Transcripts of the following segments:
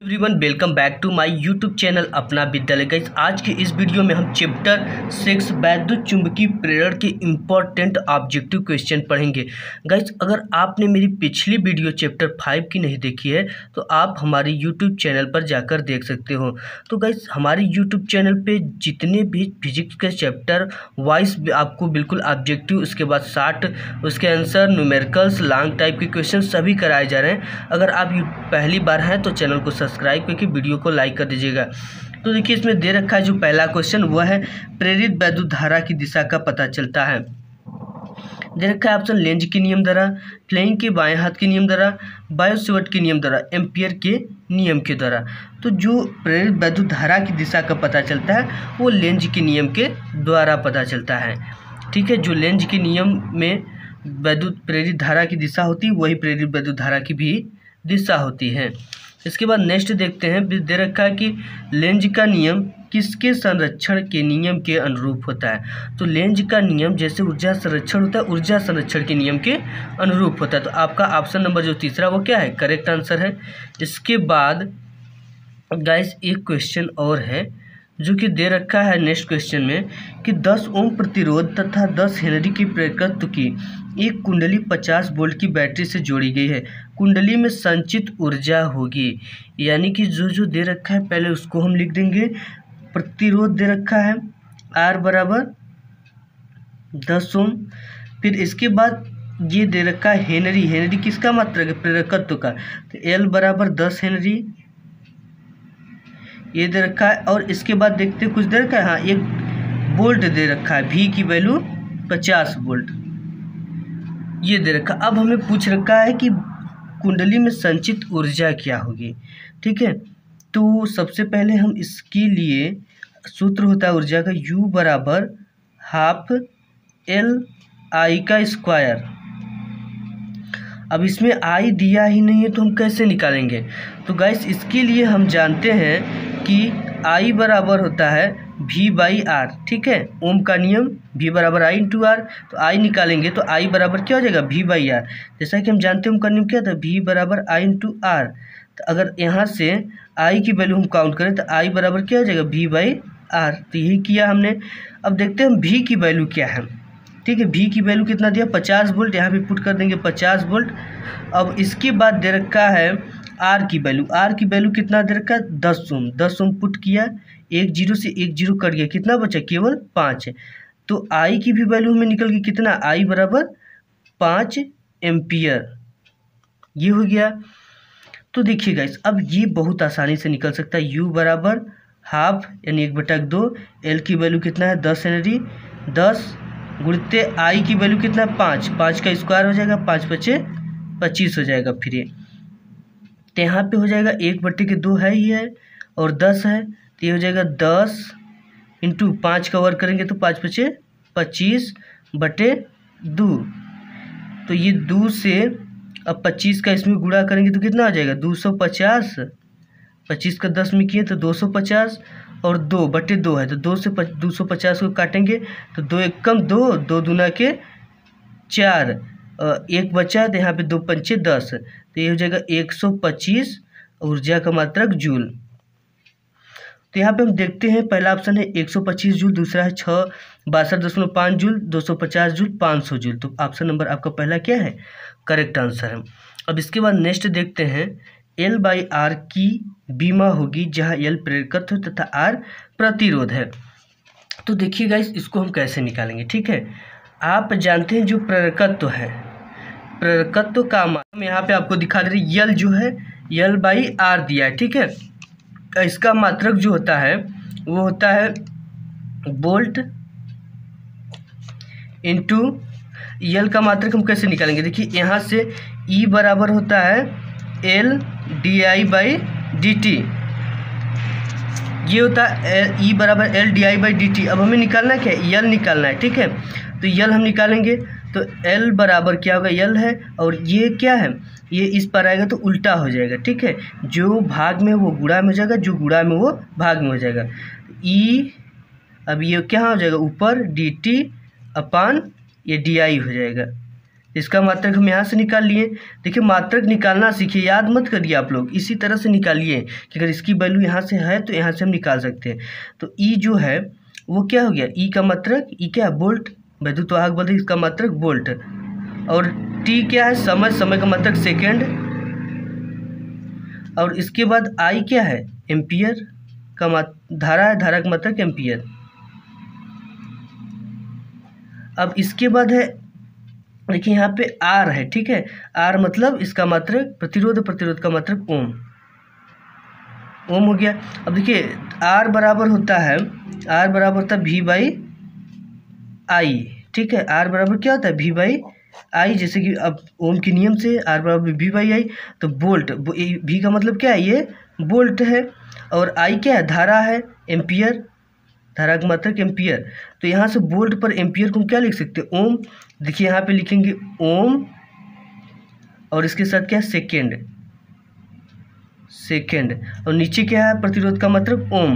Everyone welcome back to my YouTube channel Apna Vidyalaya. Guys आज के इस वीडियो में हम चैप्टर 6 वैद्युत चुंबकीय प्रेरण के इम्पोर्टेंट ऑब्जेक्टिव क्वेश्चन पढ़ेंगे। गाइस अगर आपने मेरी पिछली वीडियो चैप्टर 5 की नहीं देखी है तो आप हमारे यूट्यूब चैनल पर जाकर देख सकते हो। तो गाइस हमारे यूट्यूब चैनल पे जितने भी फिजिक्स के चैप्टर वाइज आपको बिल्कुल ऑब्जेक्टिव, उसके बाद शार्ट, उसके आंसर, न्यूमेरिकल्स, लॉन्ग टाइप के क्वेश्चन सभी कराए जा रहे हैं। अगर आप पहली बार हैं तो चैनल को सब्सक्राइब करके वीडियो को लाइक कर दीजिएगा। तो देखिए इसमें दे रखा है जो पहला क्वेश्चन वह है प्रेरित वैद्युत धारा की दिशा का पता चलता है। दे रखा है ऑप्शन लेंज के नियम द्वारा, फ्लेमिंग के बाएं हाथ के नियम द्वारा, बायो-सेवर्ट के नियम द्वारा, एम्पियर के नियम के द्वारा। तो जो प्रेरित वैद्युत धारा की दिशा का पता चलता है वो लेंज के नियम के द्वारा पता चलता है। ठीक है, जो लेंज के नियम में वैद्युत प्रेरित धारा की दिशा होती है वही प्रेरित वैद्युत धारा की भी दिशा होती है। इसके बाद नेक्स्ट देखते हैं, दे रखा है कि लेंज का नियम किसके संरक्षण के नियम के अनुरूप होता है। तो लेंज का नियम जैसे ऊर्जा संरक्षण होता है, ऊर्जा संरक्षण के नियम के अनुरूप होता है। तो आपका ऑप्शन नंबर जो तीसरा वो क्या है, करेक्ट आंसर है। इसके बाद गाइस एक क्वेश्चन और है जो कि दे रखा है नेक्स्ट क्वेश्चन में कि 10 ओम प्रतिरोध तथा 10 हेनरी की प्रेरकत्व की एक कुंडली 50 वोल्ट की बैटरी से जोड़ी गई है। कुंडली में संचित ऊर्जा होगी, यानी कि जो दे रखा है पहले उसको हम लिख देंगे। प्रतिरोध दे रखा है R बराबर 10 ओम, फिर इसके बाद ये दे रखा है हेनरी। हेनरी किसका मात्रक है, प्रेरकत्व का, तो L बराबर 10 हेनरी ये दे रखा है। और इसके बाद देखते कुछ दे रखा है, हाँ एक वोल्ट दे रखा है, V की वैल्यू 50 वोल्ट ये दे रखा। अब हमें पूछ रखा है कि कुंडली में संचित ऊर्जा क्या होगी। ठीक है, तो सबसे पहले हम इसके लिए सूत्र होता है ऊर्जा का U बराबर हाफ LI का स्क्वायर। अब इसमें I दिया ही नहीं है तो हम कैसे निकालेंगे। तो गाइस इसके लिए हम जानते हैं कि I बराबर होता है V बाई R। ठीक है, ओम का नियम V बराबर I इंटू R। तो I निकालेंगे तो I बराबर क्या हो जाएगा, V बाई R। जैसा कि हम जानते हैं ओम का नियम क्या था, V बराबर I इंटू R। तो अगर यहाँ से I की वैल्यू हम काउंट करें तो I बराबर क्या हो जाएगा, V बाई R। तो यही किया हमने। अब देखते हैं हम V की वैल्यू क्या है। ठीक है, V की वैल्यू कितना दिया, 50 वोल्ट, यहाँ पे पुट कर देंगे 50 वोल्ट। अब इसके बाद दे रखा है R की वैल्यू। R की वैल्यू कितना दे रखा है, 10 ओम। 10 ओम पुट किया, एक जीरो से एक जीरो कट गया, कितना बचा, केवल 5 है। तो I की भी वैल्यू हमें निकल गई कितना, I बराबर 5 एम्पियर ये हो गया। तो देखिए गाइस अब ये बहुत आसानी से निकल सकता है। U बराबर हाफ यानी 1/2, L की वैल्यू कितना है 10 हेनरी, 10 गुणित I की वैल्यू कितना है 5, 5 का स्क्वायर हो जाएगा, 5 बचे 25 हो जाएगा। फिर ये तो यहाँ पे हो जाएगा 1/2 है ही है और 10 है, तो ये हो जाएगा 10 इंटू 5 का वर्ग करेंगे तो 5 बचे 25/2। तो ये 2 से अब 25 का इसमें गुणा करेंगे तो कितना हो जाएगा, 250। 25 का 10 में किए तो 250 और 2/2 है तो 2 से 250 को काटेंगे तो 2 एक कम 2, 2 दूना के 4, एक बचा तो यहाँ पे 2 पंचे 10, तो ये हो जाएगा 125 ऊर्जा का मात्रक जूल। तो यहाँ पे हम देखते हैं पहला ऑप्शन है 125 जूल, दूसरा है 62.5 जूल, 250 जूल, 500 जूल। तो ऑप्शन नंबर आपका पहला क्या है, करेक्ट आंसर है। अब इसके बाद नेक्स्ट देखते हैं L बाई R की बीमा होगी जहाँ L प्रेरकत्व तथा R प्रतिरोध है। तो देखिए गाइस इसको हम कैसे निकालेंगे। ठीक है, आप जानते हैं जो प्रेरकत्व है, प्रेरकत्व का हम यहाँ पे आपको दिखा दे रहे हैं, L जो है L बाई R दिया है। ठीक है, इसका मात्रक जो होता है वो होता है वोल्ट इंटू L का मात्रक हम कैसे निकालेंगे। देखिए यहाँ से E बराबर होता है L DI बाई DT, ये होता है E बराबर L DI बाई DT। अब हमें निकालना क्या है, L निकालना है। ठीक है, तो L हम निकालेंगे तो L बराबर क्या होगा, L है और ये क्या है, ये इस पर आएगा तो उल्टा हो जाएगा। ठीक है, जो भाग में वो गुणा में हो जाएगा, जो गुणा में वो भाग में हो जाएगा। E अब ये क्या हो जाएगा ऊपर DT अपान ये DI हो जाएगा। इसका मात्रक हम यहाँ से निकाल लिए। देखिए मात्रक निकालना सीखिए, याद मत करिए आप लोग, इसी तरह से निकालिए कि अगर इसकी वैल्यू यहाँ से है तो यहाँ से हम निकाल सकते हैं। तो ई जो है वो क्या हो गया, ई का मात्रक, ई क्या है, वोल्ट, वैद्युत वाहक बल इसका मात्रक वोल्ट, और टी क्या है, समय, समय का मात्रक सेकेंड, और इसके बाद आई क्या है, एम्पियर का धारा है, धारा का मात्रक एम्पियर। अब इसके बाद है, देखिए यहाँ पे आर है, ठीक है, आर मतलब इसका मात्रक प्रतिरोध, प्रतिरोध का मात्रक ओम, ओम हो गया। अब देखिए आर बराबर होता है, आर बराबर होता है वी बाई आई, ठीक है, आर बराबर क्या होता है, वी बाई आई, जैसे कि अब ओम के नियम से आर बराबर वी बाई आई, तो वोल्ट, वी का मतलब क्या है, ये वोल्ट है, और आई क्या है, धारा है, एम्पियर, धारा का मात्रक एम्पियर। तो यहाँ से वोल्ट पर एम्पियर को हम क्या लिख सकते हैं, ओम। देखिए यहाँ पे लिखेंगे ओम, और इसके साथ क्या है, सेकेंड, सेकेंड, और नीचे क्या है, प्रतिरोध का मात्रक ओम।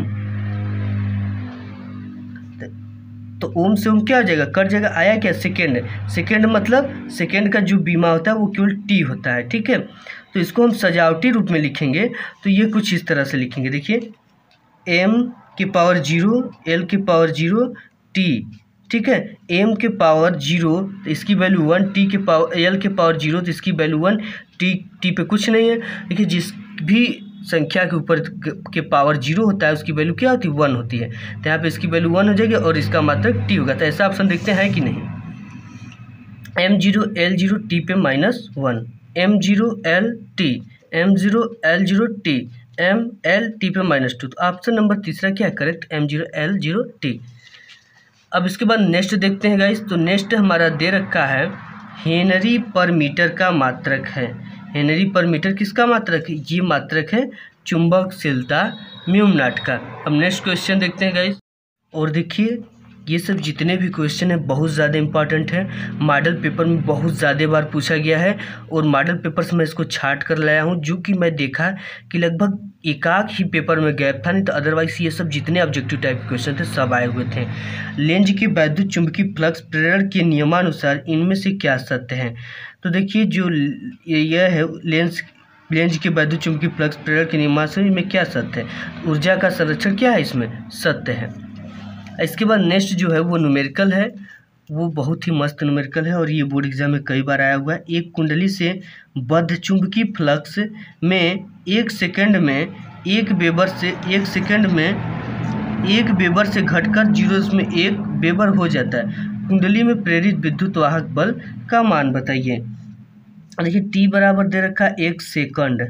तो ओम से ओम क्या हो जाएगा, कट जाएगा, आया क्या, सेकेंड, सेकेंड मतलब सेकेंड का जो बीमा होता है वो केवल टी होता है, ठीक है। तो इसको हम सजावटी रूप में लिखेंगे, तो ये कुछ इस तरह से लिखेंगे, देखिए एम की पावर 0, एल की पावर 0, टी, ठीक है, एम के पावर 0 तो इसकी वैल्यू 1, टी के पावर, एल के पावर 0 तो इसकी वैल्यू 1, टी पे कुछ नहीं है। देखिए जिस भी संख्या के ऊपर के पावर 0 होता है उसकी वैल्यू क्या होती है, 1 होती है, तो यहाँ पे इसकी वैल्यू 1 हो जाएगी और इसका मात्रक टी होगा। तो ऐसा ऑप्शन देखते हैं कि नहीं, M0 L0 टी पे -1, M0 L T, M0 L0 T, M L T पे -2, तो ऑप्शन नंबर तीसरा क्या है करेक्ट, M0 L0 टी। अब इसके बाद नेक्स्ट देखते हैं गाइस, तो नेक्स्ट हमारा दे रखा है हेनरी पर मीटर का मात्रक है। हेनरी पर मीटर किसका मात्रक है, ये मात्रक है चुंबकशीलता म्यू नॉट का। अब नेक्स्ट क्वेश्चन देखते हैं गाइस, और देखिए ये सब जितने भी क्वेश्चन हैं बहुत ज़्यादा इंपॉर्टेंट है, मॉडल पेपर में बहुत ज़्यादा बार पूछा गया है, और मॉडल पेपर से मैं इसको छाट कर लाया हूँ, जो कि मैं देखा कि लगभग एकाक ही पेपर में गैप था, नहीं तो अदरवाइज ये सब जितने ऑब्जेक्टिव टाइप के क्वेश्चन थे सब आए हुए थे। लेंज की वैद्युत चुंबकीय फ्लक्स प्रेरण के नियमानुसार इनमें से क्या सत्य है। तो देखिए जो यह है लेंज के वैद्युत चुंबकीय फ्लक्स प्रेरण के नियमानुसार इनमें क्या सत्य है, ऊर्जा का संरक्षण क्या है, इसमें सत्य है। इसके बाद नेक्स्ट जो है वो न्यूमेरिकल है, वो बहुत ही मस्त न्यूमेरिकल है, और ये बोर्ड एग्जाम में कई बार आया हुआ है। एक कुंडली से बद्ध चुंबकीय फ्लक्स में 1 सेकंड में 1 वेबर से घटकर 0.1 वेबर हो जाता है। कुंडली में प्रेरित विद्युत वाहक बल का मान बताइए। देखिए टी बराबर दे रखा है 1 सेकंड,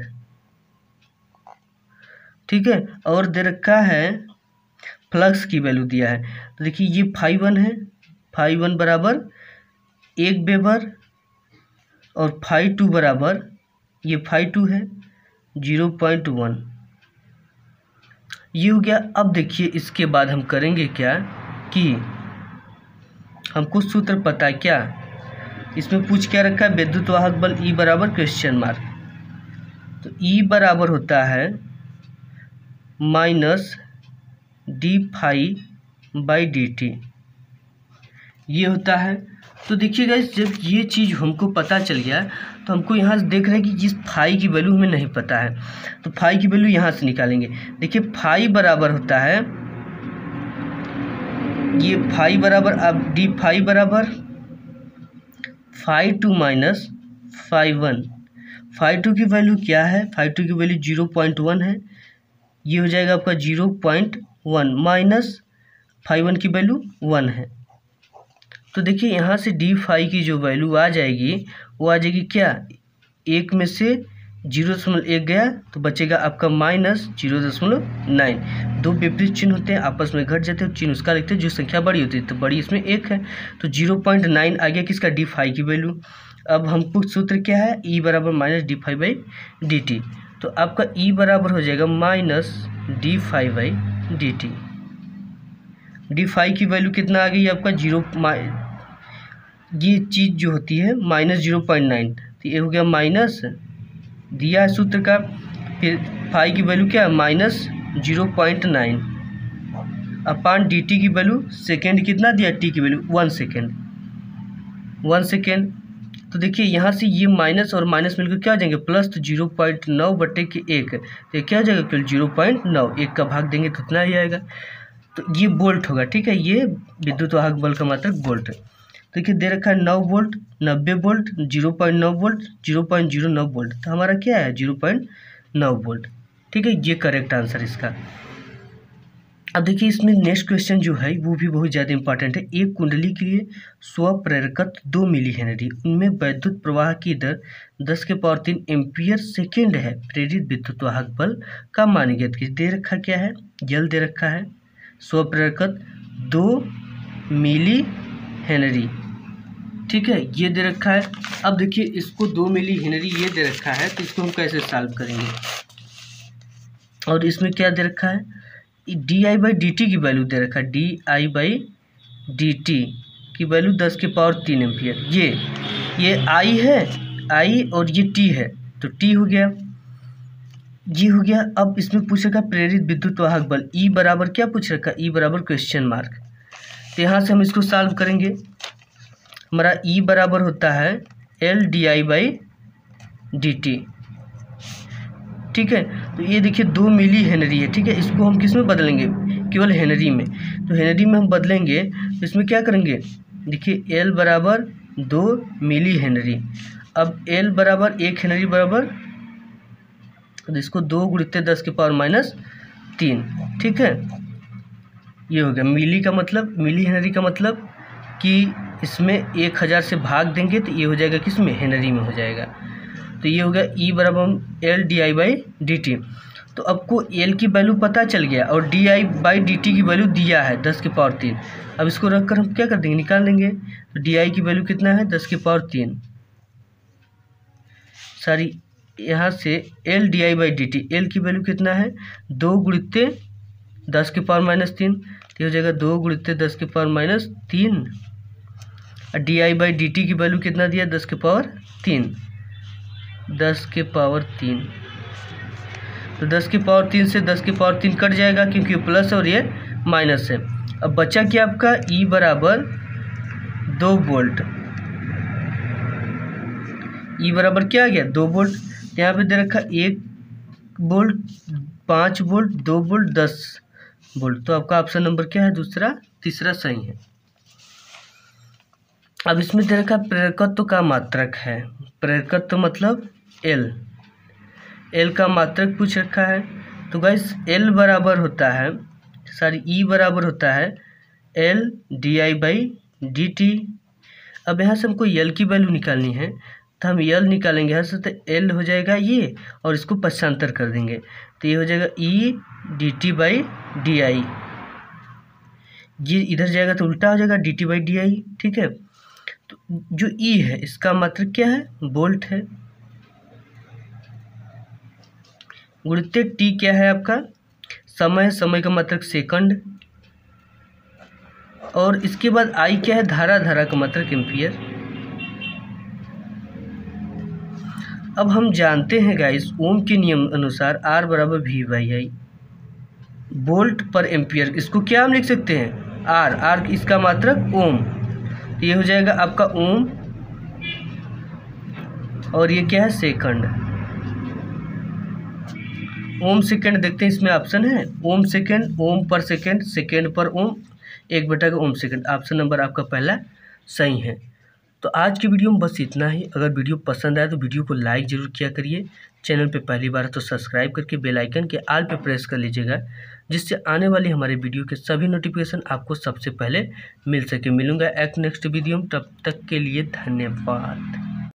ठीक है, और दे रखा है फ्लक्स की वैल्यू दिया है। तो देखिए ये φ1 है, φ1 बराबर 1 वेबर, और φ2 बराबर, ये φ2 है 0.1, ये हो गया। अब देखिए इसके बाद हम करेंगे क्या कि हमको सूत्र पता है क्या, इसमें पूछ क्या रखा है, विद्युत वाहक बल E बराबर क्वेश्चन मार्क, तो E बराबर होता है -dφ/dt, ये होता है। तो देखिए गाइस जब ये चीज़ हमको पता चल गया तो हमको यहाँ से देख रहे हैं कि जिस फाई की वैल्यू हमें नहीं पता है, तो फाई की वैल्यू यहाँ से निकालेंगे। देखिए फाई बराबर होता है, ये फाई बराबर, अब डी फाई बराबर φ2 माइनस φ1, φ2 की वैल्यू क्या है, φ2 की वैल्यू 0.1 है, ये हो जाएगा आपका 0.1 माइनस φ1 की वैल्यू 1 है। तो देखिए यहाँ से डी फाई की जो वैल्यू आ जाएगी वो आ जाएगी क्या, 1 में से 0.1 गया तो बचेगा आपका -0.9। दो विपरीत चिन्ह होते हैं आपस में घट जाते हैं, चिन्ह उसका लिखते हैं जो संख्या बड़ी होती है, तो बड़ी इसमें 1 है, तो 0.9 आ गया किसका, डी फाई की वैल्यू। अब हमको सूत्र क्या है, E बराबर -dφ/dt, तो आपका E बराबर हो जाएगा -dφ/dt। डी फाई की वैल्यू कितना आ गई आपका 0, ये चीज़ जो होती है -0.9, तो ये हो गया माइनस दिया है सूत्र का, फिर फाई की वैल्यू क्या है -0.9 अपान dt की वैल्यू सेकेंड कितना दिया, t की वैल्यू 1 सेकेंड, तो देखिए यहाँ से ये माइनस और माइनस मिलकर क्या आ जाएंगे प्लस, तो 0.9 बटे के 1, तो ये क्या आ जाएगा केवल 0.9, 1 का भाग देंगे तो इतना ही आएगा। तो ये वोल्ट होगा, ठीक है, ये विद्युत वाहक बल का मात्रक वोल्ट है। देखिए दे रखा है 9 वोल्ट, 90 वोल्ट, 0.9 वोल्ट, 0.09 वोल्ट, तो हमारा क्या है 0.9 वोल्ट, ठीक है, ये करेक्ट आंसर इसका। अब देखिए इसमें नेक्स्ट क्वेश्चन जो है वो भी बहुत ज़्यादा इंपॉर्टेंट है। एक कुंडली के लिए स्वप्रेरकत 2 मिली हेनरी, उनमें वैद्युत प्रवाह की दर 10⁻³ एम्पियर सेकेंड है, प्रेरित विद्युत वाहक बल का मान ज्ञात कीजिए। दे रखा क्या है, जल दे रखा है स्वप्रेरकत 2 मिली हेनरी, ठीक है, ये दे रखा है। अब देखिए इसको 2 मिली हेनरी ये दे रखा है, तो इसको हम कैसे सॉल्व करेंगे। और इसमें क्या दे रखा है, di/dt की वैल्यू दे रखा है, di/dt की वैल्यू 10⁻³ एम्पियर। ये I है, I और ये t है, तो t हो गया, जी हो गया। अब इसमें पूछेगा प्रेरित विद्युत वाहक बल E बराबर क्या पूछ रखा, E बराबर क्वेश्चन मार्क। तो यहाँ से हम इसको सॉल्व करेंगे। हमारा E बराबर होता है LdI/dt, ठीक है। तो ये देखिए 2 मिली हेनरी है, ठीक है, इसको हम किस में बदलेंगे, केवल हेनरी में। तो हेनरी में हम बदलेंगे तो इसमें क्या करेंगे, देखिए L बराबर 2 मिली हेनरी। अब L बराबर 1 हेनरी बराबर, तो इसको 2 × 10⁻³ ठीक है, ये हो गया। मिली का मतलब, मिली हेनरी का मतलब कि इसमें 1000 से भाग देंगे तो ये हो जाएगा किस में, हेनरी में हो जाएगा। तो ये हो गया E बराबर हम LdI/dt। तो आपको L की वैल्यू पता चल गया और di/dt की वैल्यू दिया है 10⁻³। अब इसको रखकर हम क्या कर देंगे, निकाल देंगे। तो di की वैल्यू कितना है 10⁻³ सारी, यहाँ से LdI/dt, L की वैल्यू कितना है 2 × 10⁻³ तो हो जाएगा 2 × 10⁻³ और di/dt की वैल्यू कितना दिया 10⁻³, 10⁻³ तो 10⁻³ से 10⁻³ कट जाएगा क्योंकि प्लस और ये माइनस है। अब बचा क्या आपका E बराबर 2 वोल्ट, E बराबर क्या आ गया 2 वोल्ट। यहाँ पे दे रखा 1 वोल्ट, 5 वोल्ट, 2 वोल्ट, 10 वोल्ट। तो आपका ऑप्शन नंबर क्या है, दूसरा, तीसरा सही है। अब इसमें दे रखा प्रेरकत्व का मात्रक है, प्रेरकत्व मतलब L का मात्रक पूछ रखा है। तो गाइस L बराबर होता है, E बराबर होता है LdI/dt। अब यहाँ से हमको L की वैल्यू निकालनी है, तो हम L निकालेंगे यहाँ से, तो L हो जाएगा ये और इसको पक्षांतर कर देंगे तो ये हो जाएगा E/dt/di, ये इधर जाएगा तो उल्टा हो जाएगा dt/di, ठीक है। तो जो E है इसका मात्रक क्या है, वोल्ट है, गुणित T क्या है आपका समय, समय का मात्रक सेकंड, और इसके बाद I क्या है धारा, धारा का मात्रक एम्पियर। अब हम जानते हैं गाइस ओम के नियम अनुसार R बराबर V/I, वोल्ट पर एम्पियर। इसको क्या हम लिख सकते हैं R इसका मात्रक ओम, तो ये हो जाएगा आपका ओम और ये क्या है सेकंड, ओम सेकंड। देखते हैं इसमें ऑप्शन है ओम सेकंड, ओम पर सेकंड, सेकंड पर ओम, 1/का ओम सेकंड। ऑप्शन नंबर आपका पहला सही है। तो आज की वीडियो में बस इतना ही। अगर वीडियो पसंद आए तो वीडियो को लाइक ज़रूर किया करिए, चैनल पे पहली बार है तो सब्सक्राइब करके बेल आइकन के ऑल पे प्रेस कर लीजिएगा, जिससे आने वाली हमारे वीडियो के सभी नोटिफिकेशन आपको सबसे पहले मिल सके। मिलूंगा एक नेक्स्ट वीडियो में, तब तक के लिए धन्यवाद।